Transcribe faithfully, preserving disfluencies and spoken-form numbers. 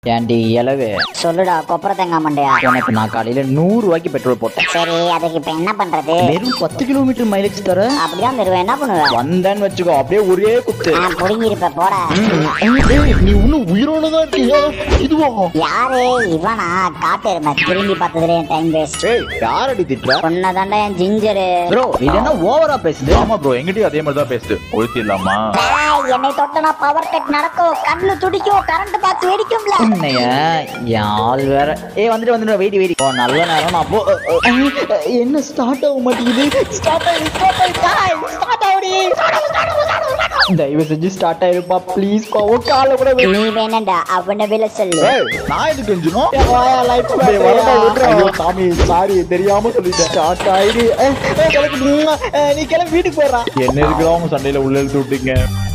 ஏன்டி இலவு சொல்லுடா கொப்பரை தேங்காய் மண்டையா. உனக்கு நான் காலையில நூறு ரூபாய்க்கு பெட்ரோல் போட்டேன். சரி அதுக்கு இப்ப என்ன பண்றது? வெறும் பத்து கிலோமீட்டர் மைலேஜ் தர அப்படிதான் தருவேன். என்ன பண்ணுவேன்? வந்தேன்னு வச்சுக்கோ அப்படியே ஒரே குத்து புடுங்கி இருப்ப போட. நீ இன்னும் உயிரோடதான் இருக்கியா? இதுவா யாரு இவனா? காட்டு எருமை திரும்பி பார்த்ததுல டைம் வேஸ்ட். யாரடி திட்டுற? பொண்ணதாண்டா என் ஜிஞ்சரு. ப்ரோ இது என்ன ஓவரா பேசுது? ஆமா ப்ரோ, எங்கிட்டயும் அதே மாதிரி தான் பேசுது. ஒழுத்திடலாமா? என்னை தொட்டனா பவர் கட் நடக்கும், கண்ணு துடிக்கும், கரண்ட் பாக்ஸ் வெடிக்கும்ல. உன்னைய யாழ் வேற. ஏ வந்துட்டு வந்துட்டு வெயிட் வெயிட். ஓ நல்ல நேரம். நான் போ. என்ன ஸ்டார்ட் ஆக மாட்டேங்குது? ஸ்டார்ட் ஆகி ஸ்டார்ட் ஆகி ஸ்டார்ட் ஆகுடி. தயவு செஞ்சு ஸ்டார்ட் ஆயிருப்பா ப்ளீஸ். கோவ கால கூட நீ வேணடா அவன வில சொல்லு. நான் எதுக்கு கெஞ்சணும்? வாயா லைட் ஐயோ சாமி சாரி, தெரியாம சொல்லிட்டேன். ஸ்டார்ட் ஆயிடு. நீ கிளம்பி வீட்டுக்கு போறா. என்ன இருக்கிறோம் சண்டையில உள்ள இழுத்து விட்டீங்க.